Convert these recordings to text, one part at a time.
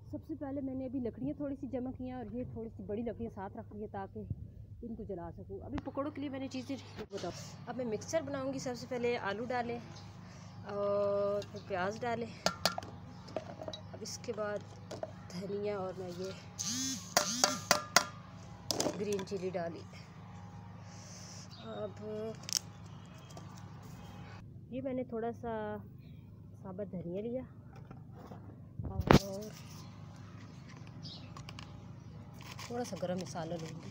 सबसे पहले मैंने अभी लकड़ियाँ थोड़ी सी जमा की हैं और ये थोड़ी सी बड़ी लकड़ियाँ साथ रख ली है ताकि इनको जला सकूँ। अभी पकौड़ों के लिए मैंने चीज़ें बताओ। अब मैं मिक्सचर बनाऊँगी। सबसे पहले आलू डालें और फिर प्याज डालें। अब इसके बाद धनिया और मैं ये ग्रीन चिली डाली। अब ये मैंने थोड़ा सा साबुत धनिया लिया और थोड़ा सा गरम मसाला लूँगी।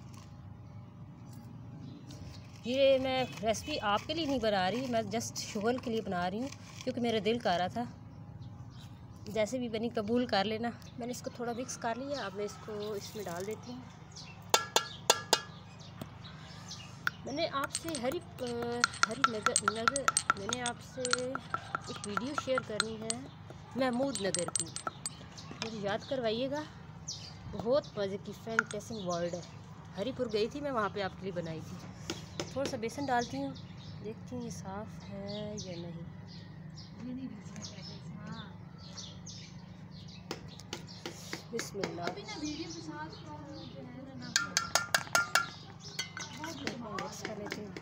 ये मैं रेसिपी आपके लिए नहीं बना रही, मैं जस्ट शुगर के लिए बना रही हूँ क्योंकि मेरा दिल कर रहा था। जैसे भी बनी कबूल कर लेना। मैंने इसको थोड़ा मिक्स कर लिया। अब मैं इसको इसमें डाल देती हूँ। मैंने आपसे मैंने आपसे एक वीडियो शेयर करनी है महमूद नगर की, मुझे याद करवाइएगा। बहुत मज़े की फैंटास्टिक वर्ल्ड है। हरीपुर गई थी मैं, वहाँ पे आपके लिए बनाई थी। थोड़ा सा बेसन डालती हूँ, देखती हूँ ये साफ़ है या नहीं। बिस्मिल्लाह। मिक्स कर लेते हैं।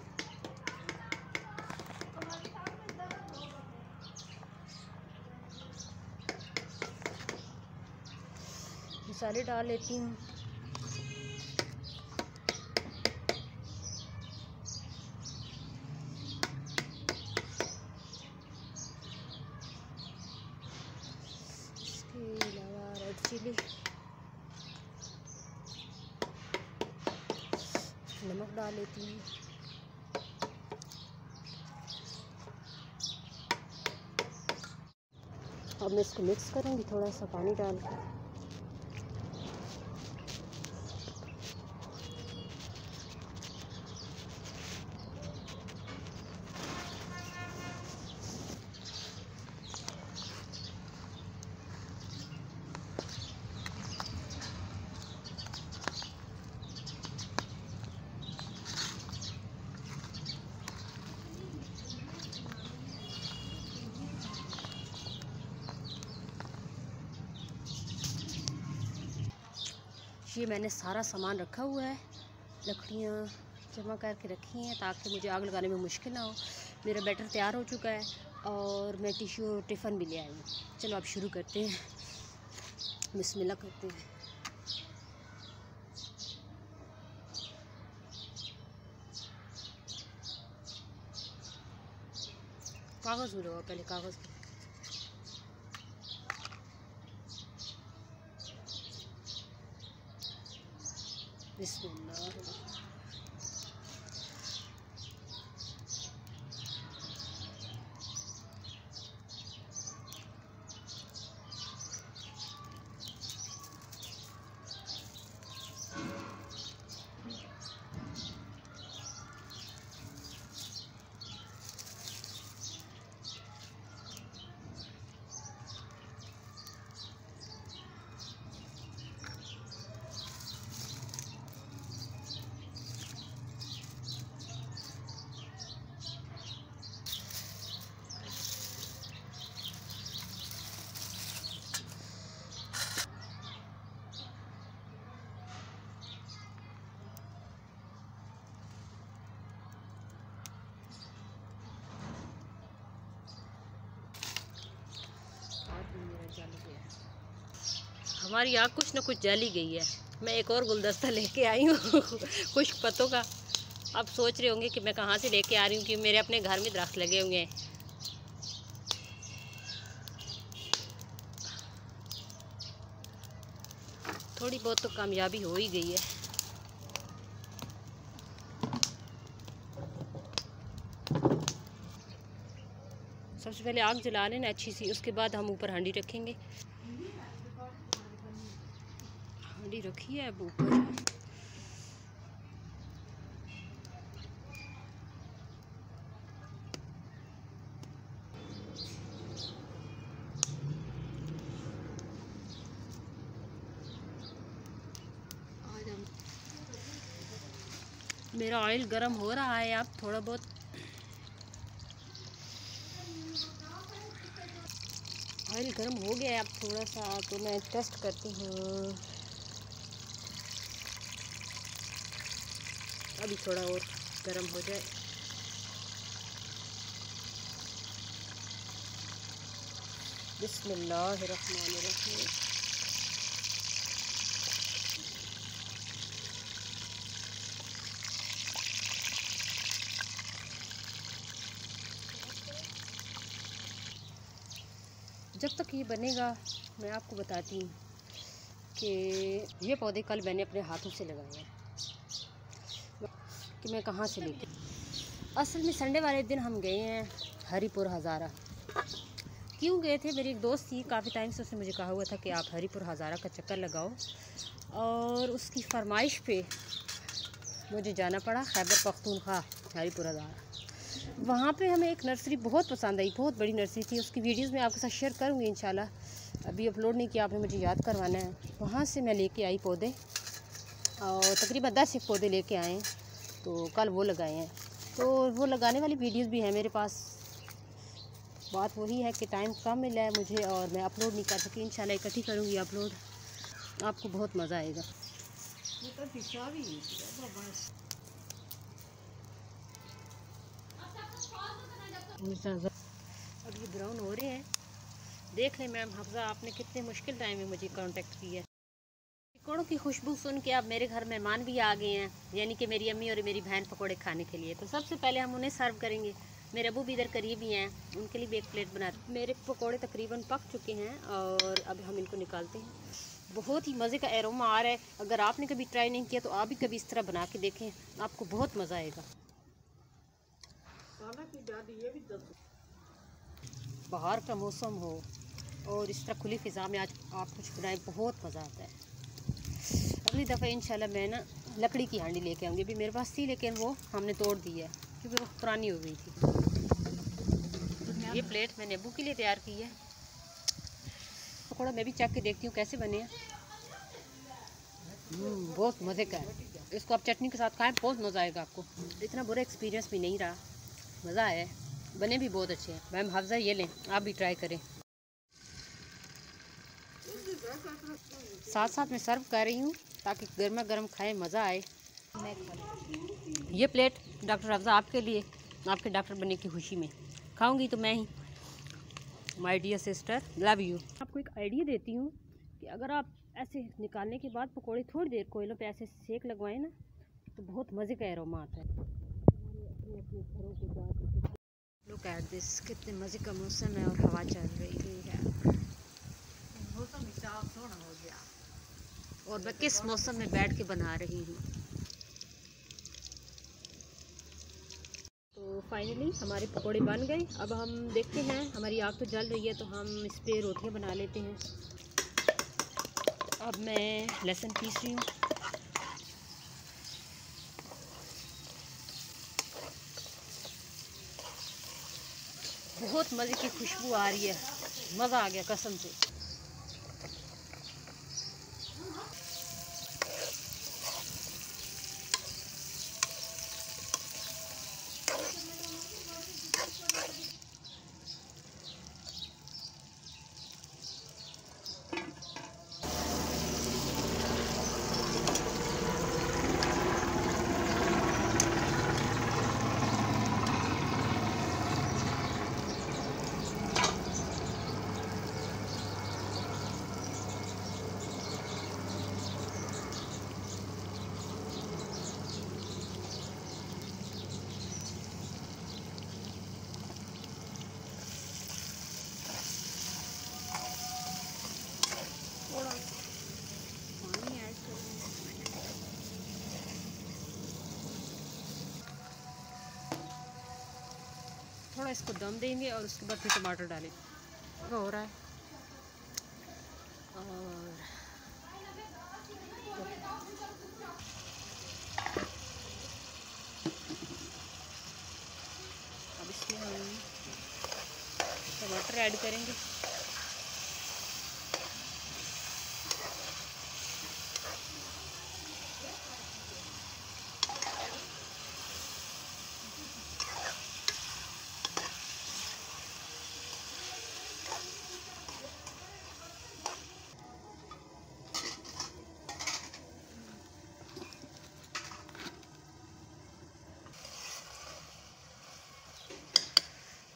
मसाले डाल लेती हूँ। इसके अलावा रेड चिली, नमक डाल लेती हूँ। अब मैं इसको मिक्स करूँगी थोड़ा सा पानी डाल के। ये मैंने सारा सामान रखा हुआ है, लकड़ियाँ जमा करके रखी हैं ताकि मुझे आग लगाने में मुश्किल ना हो। मेरा बैटर तैयार हो चुका है और मैं टिश्यू टिफ़न भी ले आई हूँ। चलो अब शुरू करते हैं, बिस्मिल्लाह करते हैं। कागज़ में लो पहले, कागज़ में। बिस्मिल्लाह। हमारी आग कुछ ना कुछ जल ही गई है। मैं एक और गुलदस्ता लेके आई हूँ खुश्क पत्तों का। आप सोच रहे होंगे कि मैं कहाँ से लेके आ रही हूँ, कि मेरे अपने घर में दरख्त लगे हुए हैं। थोड़ी बहुत तो कामयाबी हो ही गई है। सबसे पहले आग जला लेना अच्छी सी, उसके बाद हम ऊपर हांडी रखेंगे। हांडी रखी है अब ऊपर। मेरा ऑयल गर्म हो रहा है, आप थोड़ा बहुत ऑयल गर्म हो गया है अब थोड़ा सा, तो मैं टेस्ट करती हूँ। अभी थोड़ा और गर्म हो जाए। बिस्मिल्लाहिर्रहमानिर्रहीम। जब तक ये बनेगा मैं आपको बताती हूँ कि ये पौधे कल मैंने अपने हाथों से लगाए हैं कि मैं कहाँ से लेके। असल में संडे वाले दिन हम गए हैं हरिपुर हज़ारा। क्यों गए थे, मेरी एक दोस्त थी, काफ़ी टाइम से उसने मुझे कहा हुआ था कि आप हरिपुर हज़ारा का चक्कर लगाओ, और उसकी फरमाइश पे मुझे जाना पड़ा खैबर पख्तूनख्वा हरिपुर हज़ारा। वहाँ पे हमें एक नर्सरी बहुत पसंद आई, बहुत बड़ी नर्सरी थी। उसकी वीडियोस मैं आपके साथ शेयर करूँगी इंशाल्लाह। अभी अपलोड नहीं किया, आपने मुझे याद करवाना है। वहाँ से मैं लेके आई पौधे, और तकरीबन 10 एक पौधे लेके आए, तो कल वो लगाए हैं। तो वो लगाने वाली वीडियोस भी है मेरे पास। बात वही है कि टाइम कम मिला है मुझे और मैं अपलोड नहीं कर सकी। इंशाल्लाह इकट्ठी करूँगी अपलोड, आपको बहुत मज़ा आएगा। अब ये ब्राउन हो रहे हैं, देख लें मैम हफ्जा आपने कितने मुश्किल टाइम में मुझे कांटेक्ट किया। पकौड़ों की खुशबू सुन के अब मेरे घर मेहमान भी आ गए हैं, यानी कि मेरी अम्मी और मेरी बहन पकौड़े खाने के लिए। तो सबसे पहले हम उन्हें सर्व करेंगे। मेरे अबू भी इधर करीब ही हैं, उनके लिए भी एक प्लेट बनाते। मेरे पकौड़े तकरीबन पक चुके हैं और अब हम इनको निकालते हैं। बहुत ही मज़े का एरोमा आ रहा है। अगर आपने कभी ट्राई नहीं किया तो आप भी कभी इस तरह बना के देखें, आपको बहुत मज़ा आएगा। बाहर का मौसम हो और इस तरह खुली फ़िज़ा में आज आप कुछ बनाएं, बहुत मज़ा आता है। अगली दफ़ा इंशाल्लाह मैं ना लकड़ी की हांडी लेके आऊँगी। अभी मेरे पास थी लेकिन वो हमने तोड़ दी है क्योंकि वो पुरानी हो गई थी। ये प्लेट मैंने अबू के लिए तैयार की है। पकौड़ा मैं भी चख के देखती हूँ कैसे बने हैं। बहुत मज़े का है। इसको आप चटनी के साथ खाएं, बहुत मज़ा आएगा आपको। इतना बुरा एक्सपीरियंस भी नहीं रहा, मज़ा आया है। बने भी बहुत अच्छे हैं। मैम हफ्जा ये लें, आप भी ट्राई करें। साथ साथ मैं सर्व कर रही हूँ ताकि गर्मा गर्म खाएं, मज़ा आए। ये प्लेट डॉक्टर हफ्जा आपके लिए, आपके डॉक्टर बनने की खुशी में। खाऊंगी तो मैं ही। My dear sister, love you. आपको एक आइडिया देती हूँ कि अगर आप ऐसे निकालने के बाद पकौड़े थोड़ी देर कोयलों पे ऐसे सेक लगवाएं ना, तो बहुत मज़े का एरोमा आता है। अपने घरों के बाद लुक एट दिस, कितने मज़े का मौसम है और हवा चल रही है। मौसम हिसाब सोना हो गया और मैं किस मौसम में बैठ के बना रही हूँ। तो फाइनली हमारे पकोड़े बन गए। अब हम देखते हैं, हमारी आग तो जल रही है तो हम इस पर रोटियाँ बना लेते हैं। अब मैं लहसुन पीस रही हूँ। बहुत मज़े की खुशबू आ रही है, मज़ा आ गया कसम से। थोड़ा इसको दम देंगे और उसके बाद फिर टमाटर डालेंगे। हो रहा है और अब इसमें हम टमाटर ऐड करेंगे।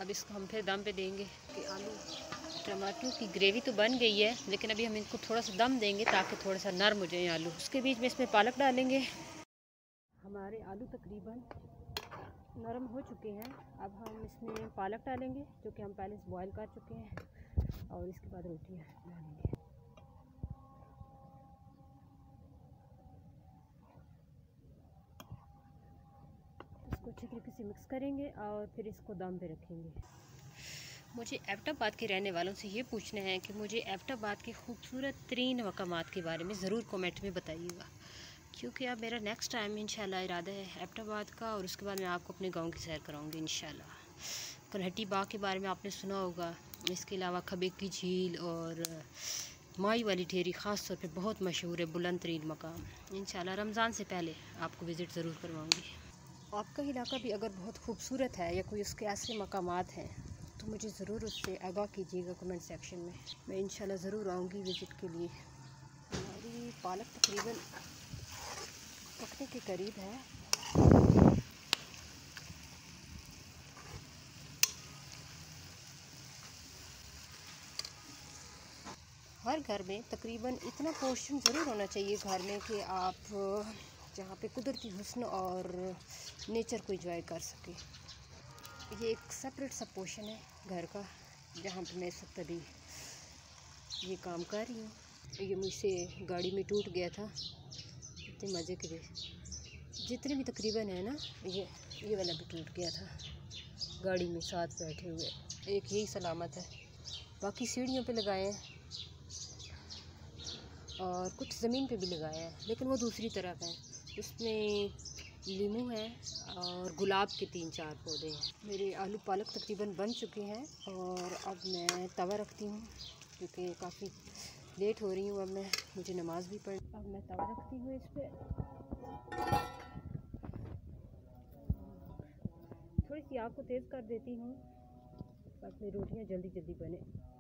अब इसको हम फिर दम पे देंगे कि आलू टमाटर की ग्रेवी तो बन गई है, लेकिन अभी हम इनको थोड़ा सा दम देंगे ताकि थोड़ा सा नरम हो जाए आलू। उसके बीच में इसमें पालक डालेंगे। हमारे आलू तकरीबन नरम हो चुके हैं। अब हम इसमें पालक डालेंगे जो कि हम पहले से बॉयल कर चुके हैं, और इसके बाद रोटियाँ डालेंगे। इसको अच्छी तरीके से मिक्स करेंगे और फिर इसको दम पे रखेंगे। मुझे एबटाबाद के रहने वालों से ये पूछना है कि मुझे एबटाबाद के खूबसूरत तरीन मकामात के बारे में ज़रूर कमेंट में बताइएगा, क्योंकि अब मेरा नेक्स्ट टाइम इंशाल्लाह इरादा है एबटाबाद का, और उसके बाद मैं आपको अपने गांव की सैर कराऊंगी इंशाल्लाह। कलहटी बाग के बारे में आपने सुना होगा, इसके अलावा खबे की झील और माई वाली ठेरी ख़ास तौर पे बहुत मशहूर है, बुलंद तरीन मकाम। इंशाल्लाह रमज़ान से पहले आपको विज़िट ज़रूर करवाऊँगी। आपका इलाका भी अगर बहुत खूबसूरत है या कोई उसके ऐसे मकामात हैं तो मुझे ज़रूर उससे आगाह कीजिएगा कमेंट सेक्शन में। मैं इंशाल्लाह ज़रूर आऊँगी विज़िट के लिए। हमारी पालक तकरीबन पकने के करीब है। हर घर में तकरीबन इतना पोर्शन ज़रूर होना चाहिए घर में कि आप जहाँ पे कुदरती हुस्न और नेचर को एंजॉय कर सकें। ये एक सेपरेट सा पोर्शन है घर का, जहाँ पे मैं इस वक्त अभी ये काम कर रही हूँ। ये मुझसे गाड़ी में टूट गया था, इतने मज़े के लिए। जितने भी तकरीबन है ना, ये वाला भी टूट गया था गाड़ी में साथ बैठे हुए। एक यही सलामत है, बाकी सीढ़ियों पे लगाए हैं और कुछ ज़मीन पे भी लगाया है, लेकिन वो दूसरी तरफ है। उसमें लीमू है और गुलाब के 3-4 पौधे हैं। मेरे आलू पालक तकरीबन बन चुके हैं और अब मैं तवा रखती हूँ, क्योंकि काफ़ी लेट हो रही हूँ। अब मुझे नमाज़ भी पढ़। अब मैं तवा रखती हूँ इस पर, थोड़ी सी आग को तेज़ कर देती हूँ ताकि रोटियाँ जल्दी जल्दी बने।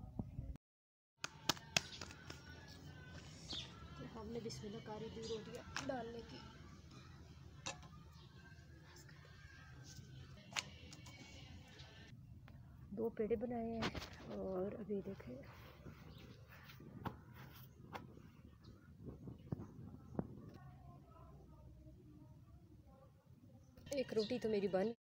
तो हमने बिस्मिल्लाहकारी दी रोटियाँ डालने की। दो पेड़े बनाए हैं और अभी देखें एक रोटी तो मेरी बन।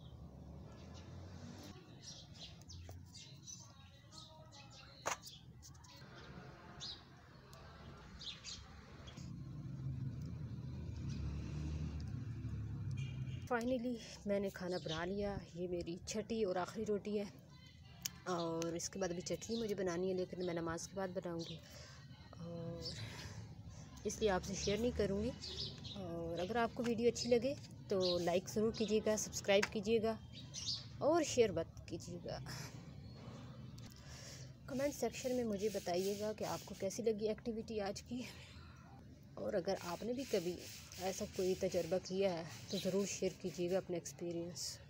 फाइनली मैंने खाना बना लिया। ये मेरी छठी और आखिरी रोटी है, और इसके बाद अभी चटनी मुझे बनानी है, लेकिन मैं नमाज़ के बाद बनाऊंगी और इसलिए आपसे शेयर नहीं करूंगी। और अगर आपको वीडियो अच्छी लगे तो लाइक ज़रूर कीजिएगा, सब्सक्राइब कीजिएगा और शेयर मत कीजिएगा। कमेंट सेक्शन में मुझे बताइएगा कि आपको कैसी लगी एक्टिविटी आज की, और अगर आपने भी कभी ऐसा कोई तजर्बा किया है तो ज़रूर शेयर कीजिएगा अपना एक्सपीरियंस।